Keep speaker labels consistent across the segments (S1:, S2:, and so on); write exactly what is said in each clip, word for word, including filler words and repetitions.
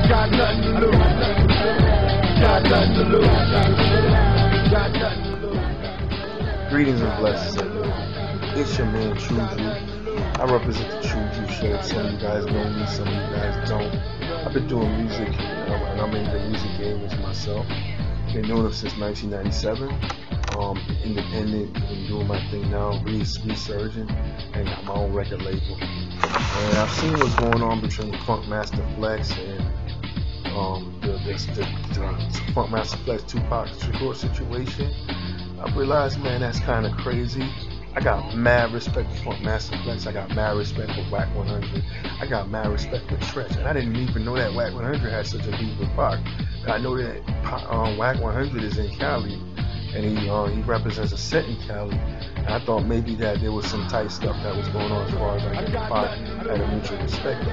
S1: got nothing to lose. Got nothing to lose. Got nothing to lose.
S2: Greetings and blessings, everyone. It's your man Tru-Dru. I represent the Tru-Dru show. Some of you guys know me, some of you guys don't. I've been doing music, um, and I'm in the music game as myself. Been doing it since nineteen ninety-seven. Um, independent, been doing my thing now, resurging, and got my own record label. And I've seen what's going on between FunkMaster Flex and um, the, the, the, the FunkMaster Flex Tupac Shakur situation. I realized, man, that's kind of crazy. I got mad respect for FunkMaster Flex. I got mad respect for Wack one hundred. I got mad respect for Treach. And I didn't even know that Wack one hundred had such a beef with Pac. I know that um, Wack one hundred is in Cali, and he uh, he represents a set in Cali. And I thought maybe that there was some tight stuff that was going on as far as I get Pac had a mutual respect.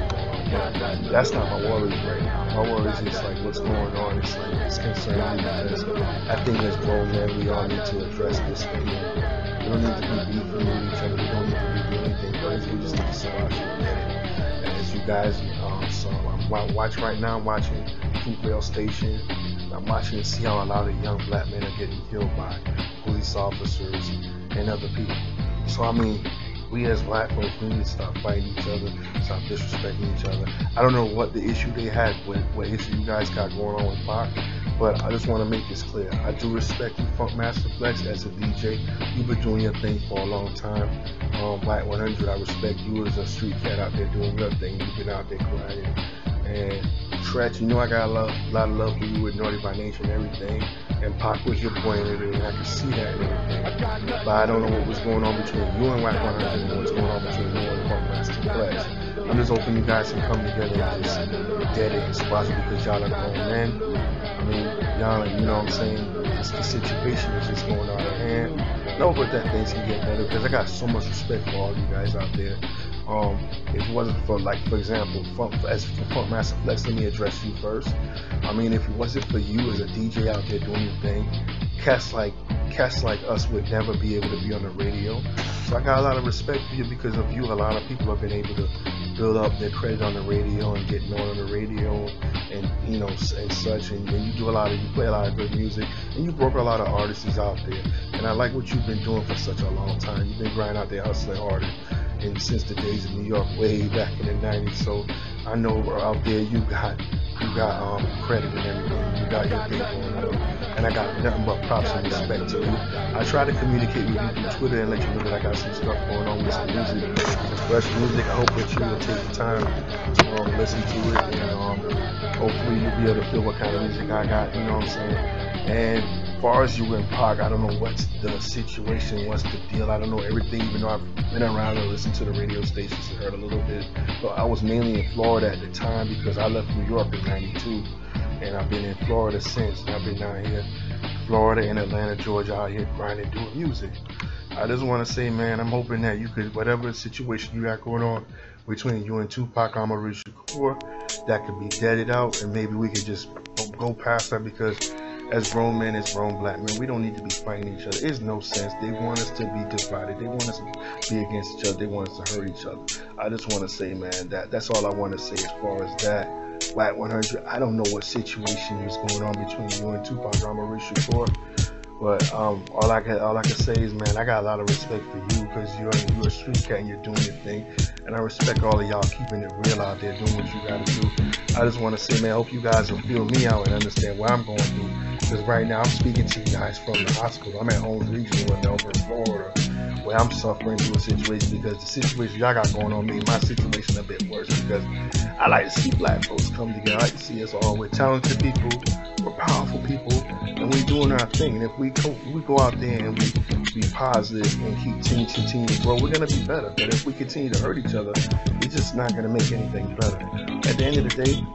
S2: But that's not my worries right now. My worries is like what's going on. It's like it's concerning because I think as grown men we all need to address this thing. We don't need to be beefing with each other. We don't need to be doing anything crazy. We just need to sort out shit and get it. And as you guys um, saw, I'm watching right now. I'm watching Fruitvale Station. I'm watching to see how a lot of young black men are getting killed by police officers and other people. So I mean, we as black folks, we need to stop fighting each other, stop disrespecting each other. I don't know what the issue they had with what issue you guys got going on with Pac, but I just want to make this clear. I do respect you, FunkMaster Flex, as a D J. You've been doing your thing for a long time. Um, Wack one hundred, I respect you as a street cat out there doing your thing. You've been out there grinding. And Treach, you know I got a lot, a lot of love for you with Naughty by Nature and everything. And Pac was your boy and everything. I can see that and everything. But I don't know what was going on between you and Wack one hundred and what's going on between you and FunkMaster Flex. I'm just hoping you guys can come together and just get it and squash it because y'all are grown men. I mean, y'all, you know what I'm saying? It's, the situation is just going out of hand. No, but that things can get better because I got so much respect for all you guys out there. Um, if it wasn't for, like, for example, Funk, as for FunkMaster Flex, let me address you first. I mean, if it wasn't for you as a D J out there doing your thing, cats like cats like us would never be able to be on the radio. So I got a lot of respect for you because of you. A lot of people have been able to build up their credit on the radio and get known on the radio, and you know, and such. And, and you do a lot of, you play a lot of good music, and you broke a lot of artists out there. And I like what you've been doing for such a long time. You've been grinding out there, hustling hard. And since the days of New York, way back in the nineties, so I know out there you got you got um credit and everything. You got your thing going on, and I got nothing but props and respect to you. I try to communicate with you through Twitter and let you know that I got some stuff going on with some music, some fresh music. I hope that you will take the time to um, listen to it, and um, hopefully you'll be able to feel what kind of music I got. You know what I'm saying? And as far as you and Pac, I don't know what's the situation, what's the deal. I don't know everything, even though I've been around and listened to the radio stations and heard a little bit. But I was mainly in Florida at the time because I left New York in ninety-two, and I've been in Florida since. And I've been down here, Florida and Atlanta, Georgia, out here grinding, doing music. I just want to say, man, I'm hoping that you could, whatever situation you got going on between you and Tupac Emperahz Shakur, that could be deaded out, and maybe we could just go past that because as grown men, as grown black men, we don't need to be fighting each other. There's no sense. They want us to be divided. They want us to be against each other. They want us to hurt each other. I just want to say, man, that that's all I want to say as far as that. Wack one hundred, I don't know what situation is going on between you and Tupac Emperahz Shakur, but um, all I can all I can say is, man, I got a lot of respect for you because you're you're a street cat and you're doing your thing, and I respect all of y'all keeping it real out there, doing what you got to do. I just want to say, man, I hope you guys will feel me out and understand what I'm going through. Because right now I'm speaking to you guys from the hospital. I'm at Holmes Regional in Melbourne, Florida, where I'm suffering through a situation because the situation y'all got going on made my situation a bit worse because I like to see black folks come together. I like to see us all. We're talented people, we're powerful people, and we're doing our thing. And if we go, we go out there and we be positive and keep continue, continue to grow, we're going to be better. But if we continue to hurt each other, we're just not going to make anything better. At the end of the day,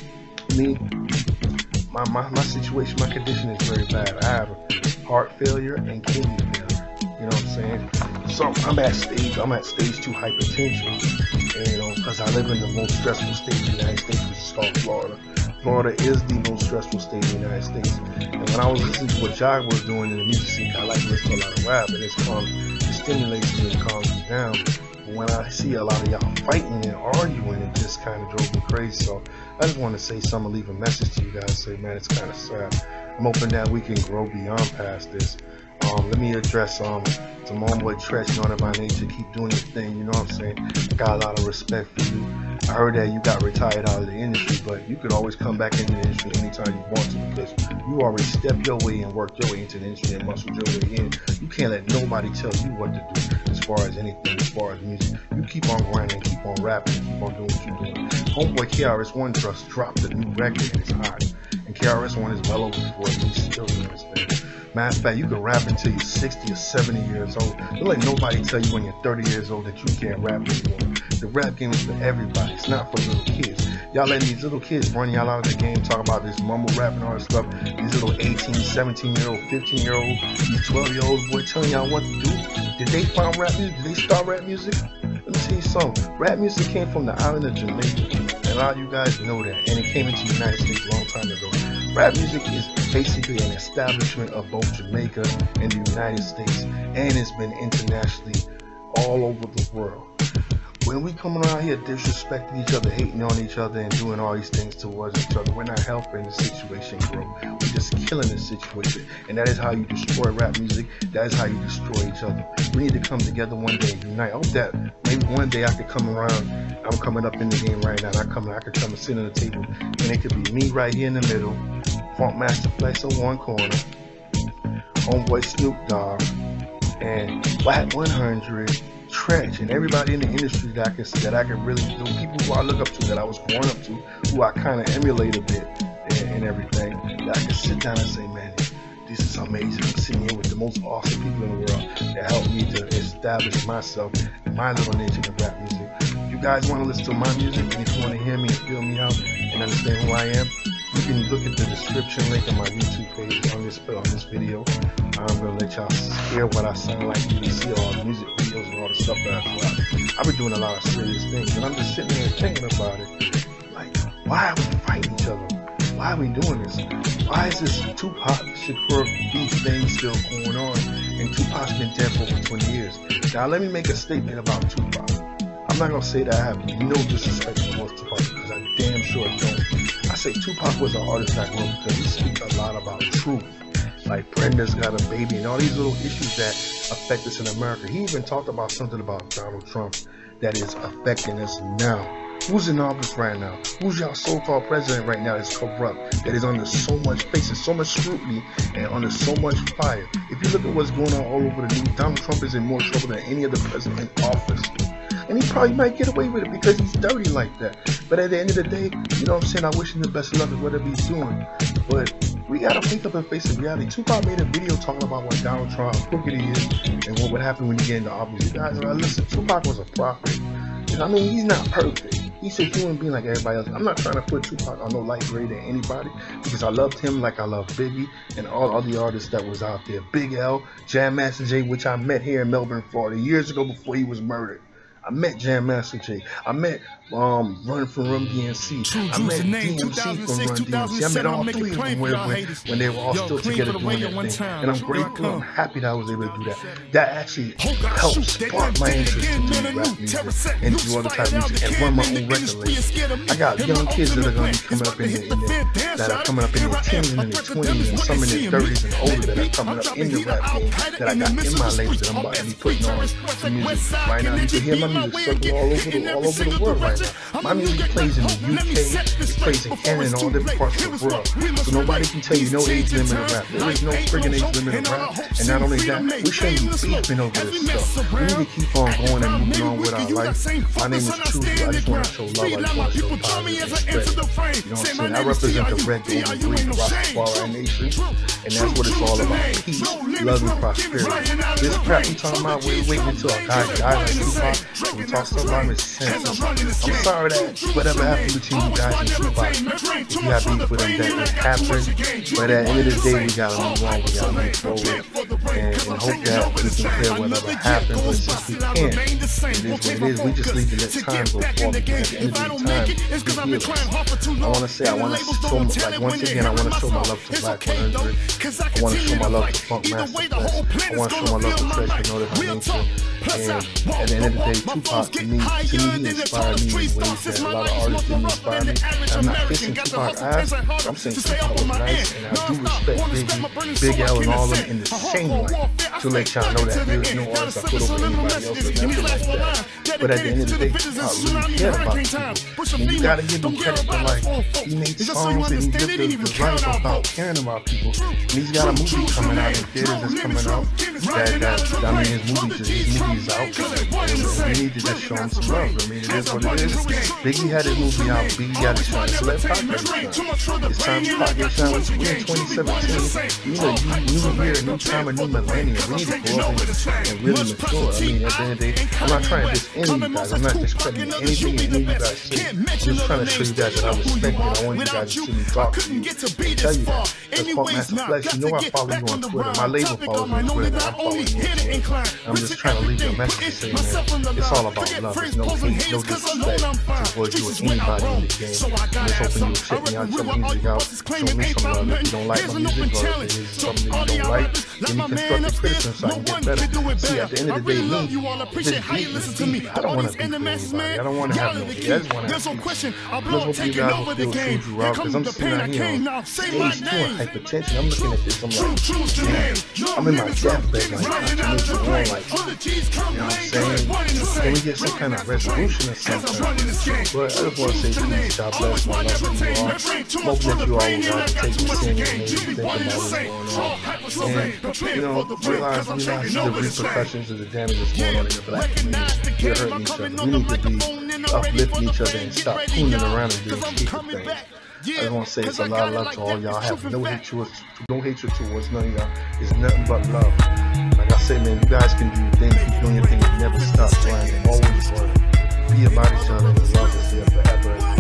S2: me, My, my, my situation, my condition is very bad. I have heart failure and kidney failure. You know what I'm saying? So I'm at stage, I'm at stage two hypertension. And, you know, because I live in the most stressful state in the United States, which is called Florida. Florida is the most stressful state in the United States. And when I was listening to what B I G was doing in the music scene, I like to listen to a lot of rap, and it's calm, it stimulates me and calms me down. But when I see a lot of y'all fighting and arguing, it just kind of drove me crazy. So I just want to say something, leave a message to you guys. Say, man, it's kind of sad. I'm hoping that we can grow beyond past this. Um, let me address um to my homeboy Treach, you know, by nature, keep doing your thing, you know what I'm saying? I got a lot of respect for you. I heard that you got retired out of the industry, but you could always come back into the industry anytime you want to, because you already stepped your way and worked your way into the industry and muscled your way in. You can't let nobody tell you what to do as far as anything, as far as music. You keep on grinding, keep on rapping, keep on doing what you're doing. Homeboy K R S one just dropped a new record and it's hot. And K R S one is well over forty, he's still doing his thing. Matter of fact, you can rap until you're sixty or seventy years old. Don't let nobody tell you when you're thirty years old that you can't rap anymore. The rap game is for everybody. It's not for little kids. Y'all letting these little kids run y'all out of the game, talk about this mumble rap and all this stuff. These little eighteen, seventeen year old, fifteen year old, these twelve year olds, boy, telling y'all what to do. Did they find rap music? Did they start rap music? Let me tell you something. Rap music came from the island of Jamaica. And a lot of you guys know that. And it came into the United States a long time ago. Rap music is basically an establishment of both Jamaica and the United States, and it's been internationally all over the world. When we come around here disrespecting each other, hating on each other, and doing all these things towards each other, we're not helping the situation grow. We're just killing the situation, and that is how you destroy rap music. That is how you destroy each other. We need to come together one day and unite. I hope that maybe one day I could come around. I'm coming up in the game right now, and I come, I could come and sit on the table, and it could be me right here in the middle, FunkMaster Flex on one corner, homeboy Snoop Dogg, and Wack one hundred, Treach, and everybody in the industry that I can that I can really do, people who I look up to, that I was growing up to, who I kind of emulate a bit, and, and everything. That I can sit down and say, man, this is amazing. I'm sitting here with the most awesome people in the world that helped me to establish myself and my little niche in the rap music. If you guys want to listen to my music, and if you want to hear me and feel me out and understand who I am, you can look at the description link on my YouTube page on this on this video. I'm gonna let y'all hear what I sound like. You can see all the music videos and all the stuff that I do. I've been doing a lot of serious things, and I'm just sitting there thinking about it. Like, why are we fighting each other? Why are we doing this? Why is this Tupac Shakur beef thing still going on? And Tupac's been dead for over twenty years. Now let me make a statement about Tupac. I'm not gonna say that I have no disrespect towards Tupac, because I damn sure don't. I say Tupac was an artist that grew because he speaks a lot about truth. Like Brenda's got a baby and all these little issues that affect us in America. He even talked about something about Donald Trump that is affecting us now. Who's in office right now? Who's y'all so-called president right now that's corrupt, that is under so much, facing so much scrutiny and under so much fire? If you look at what's going on all over the news, Donald Trump is in more trouble than any other president in office. And he probably might get away with it because he's dirty like that. But at the end of the day, you know what I'm saying, I wish him the best of luck with whatever he's doing. But we gotta wake up and face the reality. Tupac made a video talking about what Donald Trump, how crooked he is, and what would happen when you get into office. You guys, listen, Tupac was a prophet. I mean, he's not perfect. He's a human being like everybody else. I'm not trying to put Tupac on no light grade than anybody, because I loved him like I love Biggie and all other artists that was out there. Big L, Jam Master Jay, which I met here in Melbourne, Florida, years ago before he was murdered. I met Jam Master Jay. I met um, Run from Run D M C. I met D M C from Run D M C. I met all three of them when, when, when they were all still together doing their thing. And I'm grateful. I'm happy that I was able to do that. That actually helped spark my interest in doing rap music and do other type of music and run my own record label. I got young kids that are going to be coming up in their, in their, that are coming up in their teens and in their twenties and some in their thirties and older that are coming up in the rap game that I got in my label that I'm about to be putting on the music right now. You can hear my music circle all over the all over the world right now. My music plays in the U K, it plays in Canada, and all different parts of the world. So nobody can tell you no age limit of rap. There is no friggin' age limit of rap. And not only that, we shouldn't be beefing over this stuff. We need to keep on going and moving on with our life. My name is Tru-Dru. I just want to show love. I just want to show positive and spread it. You know what I'm saying? I represent the red, gold, and green Rastafari nation, and that's what it's all about. Peace, love, and prosperity. This crap we talking about, we're waiting until a guy dies like Tupac. We talk so about his sense. I'm sorry that whatever happened between you guys and Tupac, if you have beef with him, that it happened. But at the end of the day, we gotta move on. We gotta move forward. and, and hope that we can clear whatever happened. But since we can't, it is what it is. We just need to let time go forward. At the end of the time, we heal. I want to say, I want to show, like once again, I want to show my love to Wack one hundred. I want to show my love to FunkMaster Flex. I want to show my love to Treach. You know that I mean to. And at the end of the day, Tupac to me, to me, he inspired me in ways that a lot of artists didn't inspire me. And I'm not kissing Tupac's ass. I'm saying Tupac was nice, and I do respect Biggie, Big L, and all of them in the same way. To let y'all know that there's no artist I put over anybody else or nothing like that. But at the end of the day, Tupac really cared about people. And you gotta give him credit for, like, he made songs and he lived the, the life about caring about people. And he's got a movie coming out in theaters that's coming out. That, that, I mean, his movie, his movie's out. And we need to just show him some love. I mean, it is what it is. Biggie had his movie out. Biggie got his shine. So let Pac get his shine. It's time to Pac get shine. We're in twenty seventeen. You know, new year, new time, a new millennium. We need to go up and, and really mature. I mean, at the end of the day, I'm not trying to diss any of you guys. I'm not discrediting anything that any of you guys say. Just trying to show you guys that I respect you. I want you guys to see me talk to you and tell you that. Because FunkMaster Flex, you know I follow you on Twitter. My label follows me on Twitter. I'm following you on Twitter. I'm just trying to leave you a message to say, man, it's all about love. There's no hate, no disrespect towards you or anybody in the game. I'm just hoping you'll check me out, check my music out, show me some love. If you don't like my music, or if there's something that you don't like, give me constructive criticism so I can get better. See, at the end of the day, me, just beat me. I don't want to beat anybody. I don't want to have no hate. I just want to have peace. Let's hope you guys will feel Tru-Dru out, because I'm sitting out here on Stage Two Hypertension. I'm looking at this, I'm like, man, I'm in my deathbed, like, I can make it on, like, you know what I'm saying? Can we get some kind of resolution or something? But I just want to say peace, God bless, my love to you all. Hope that you all will guys take this in and maybe think about what's going on. And, you know, realize, realize the repercussions of the damage that's going on in the black community. We're hurting each other. We need to be uplifting each other and stop fooling around and doing stupid things. I just want to say it's a lot of love to all y'all. I have no hatred, no hatred towards none of y'all. It's nothing but love. Like I say, man, you guys can do your thing. Keep doing your thing and never stop trying. Always learn. Be about each other. The love is there forever.